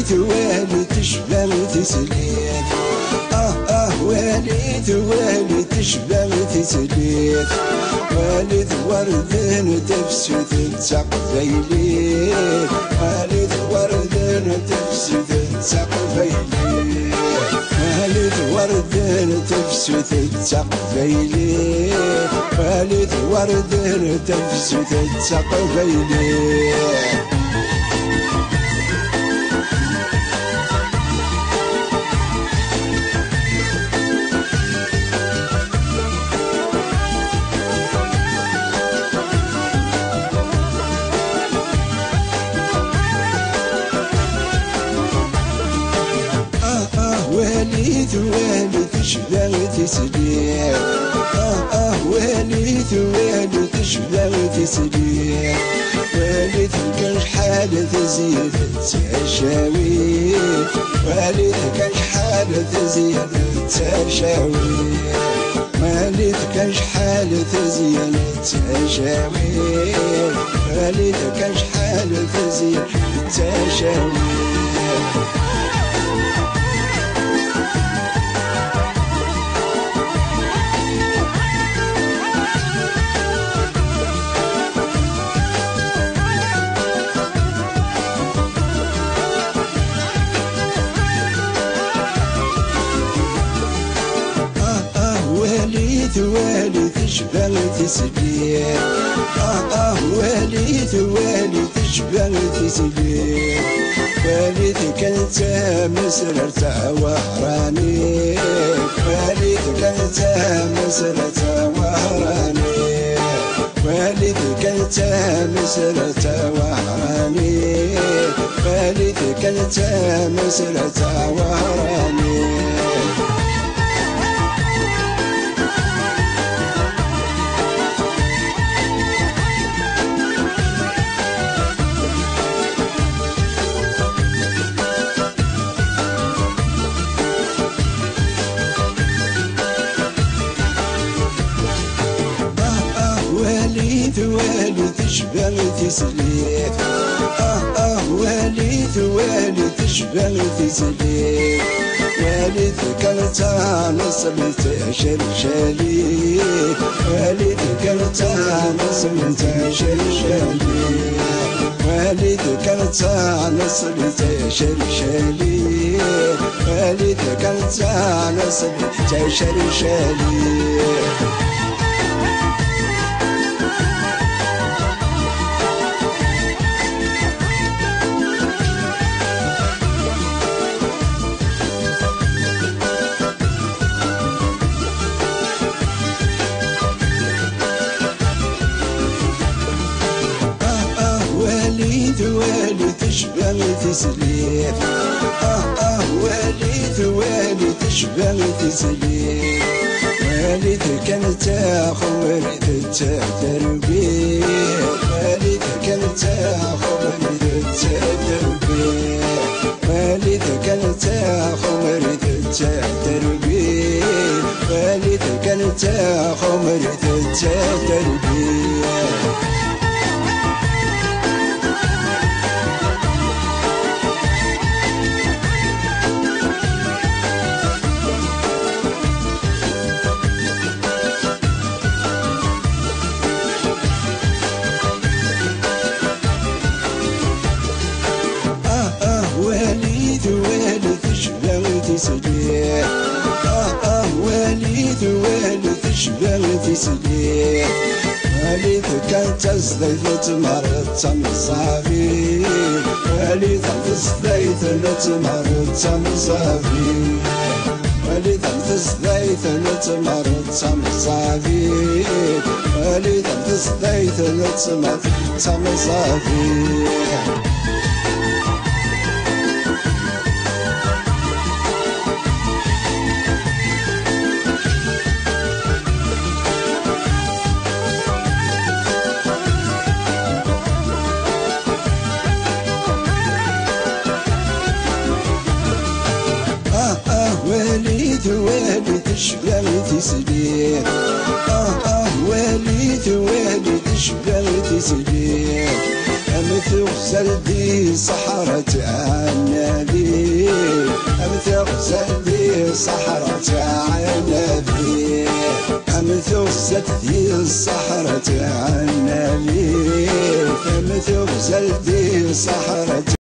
والد والد تشبه تسليت والد والد تشبه تسليت والد وردن تفسد التقبيليت والد وردن تفسد التقبيليت والد وردن تفسد التقبيليت والد وردن تفسد التقبيليت والد والد تشبه تسليت والد والد تشبه تسليت والد كان شحال تزيد التشاويت والد كان شحال تزيد التشاويت والد كان شحال تزيد التشاويت والد كان شحال تزيد التشاويت والد والد تشبه تسليت والد والد تشبه تسليت والد كانت مسرة وهراني والد كانت مسرة وهراني والد كانت مسرة وهراني والد كانت مسرة وهراني والد والد تشبه تسليت والد والد تشبه تسليت والد كانت نصبت شلشاليت والد كانت نصبت شلشاليت والد كانت نصبت شلشاليت والد كانت نصبت شلشاليت والد والد تشبه تسليت والد والد تشبه تسليت والد كانت خمرت التربيت والد كانت خمرت التربيت والد كانت خمرت التربيت والد كانت خمرت التربيت والد والد تشبه تسليت والد والد تشبه تسليت والد كانت تصديت تمرت صافي والد تصديت تمرت صافي والد تصديت تمرت صافي والد تصديت تمرت صافي والد والد تشبه تسليت والد والد تشبه تسليت مثل تغزل دي صحرة النبي أم تغزل دي صحرة النبي أم تغزل دي صحرة النبي أم تغزل دي صحرة